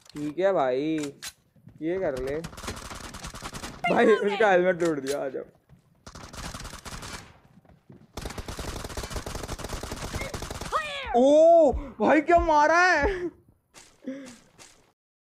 ठीक है भाई, ये कर ले भाई। उसका हेलमेट तोड़ दिया। आ जाओ। ओ भाई क्या मारा है।